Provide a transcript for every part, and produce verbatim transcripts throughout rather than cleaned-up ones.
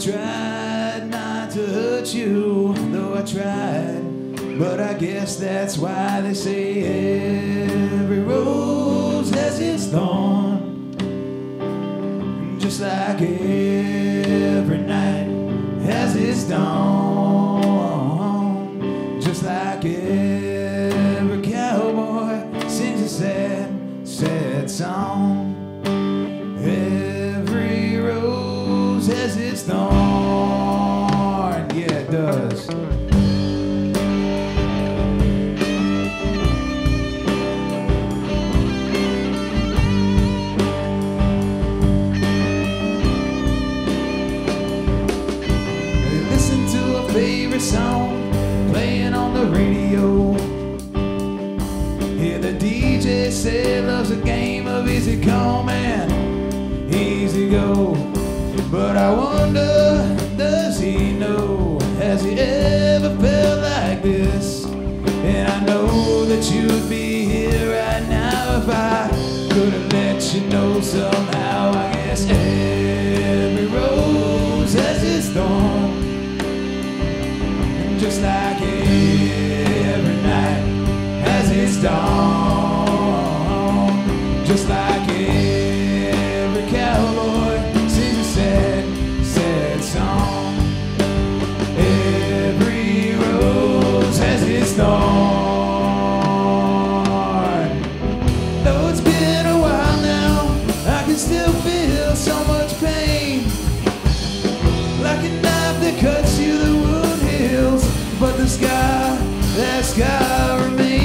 tried not to hurt you, though I tried. But I guess that's why they say every rose has its thorn. Just like every night has its dawn. Just like every cowboy sings a sad, sad song. Every rose has its thorn. Yeah, it does. Favorite song playing on the radio. Hear the D J say love's a game of easy come and easy go. But I wonder, does he know? Has he ever felt like this? And I know that you'd be here right now if I could have let you know somehow. I guess every rose has its thorn. Just like every night has its dawn. Just like every cowboy sings a sad, sad song. Every rose has its thorn. Though it's been a while now, I can still feel so much pain. Like a knife that cuts you, the wound heals, but the scar, that scar remains.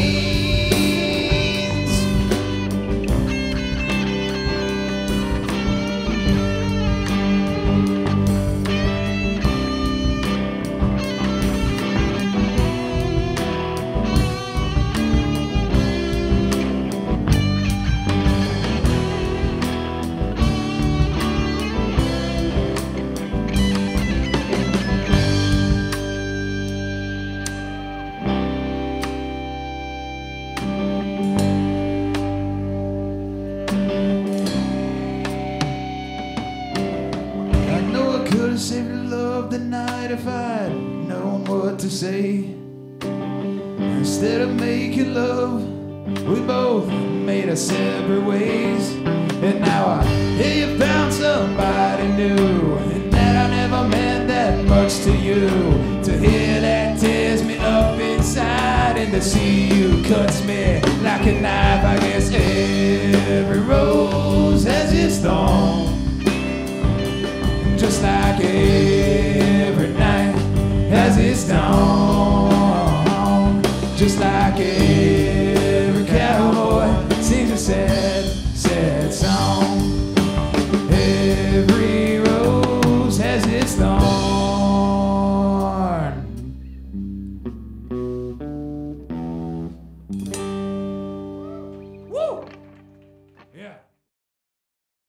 Saved your love the night if I'd known what to say. Instead of making love, we both made our separate ways. And now I hear you found somebody new, and that I never meant that much to you. To hear that tears me up inside, and to see you cuts me like a knife. I guess every rose has its thorn. Just like every night has its dawn. Just like every cowboy sings a sad, sad song. Every rose has its thorn. Woo! Yeah.